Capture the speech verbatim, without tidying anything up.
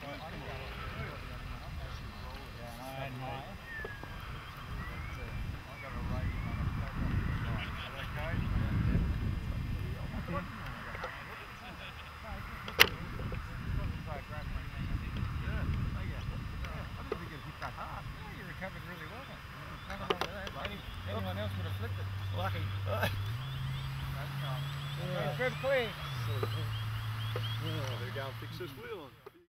Anyone else would have flicked it. Lucky. Good clean. Oh, they're going to fix this wheel.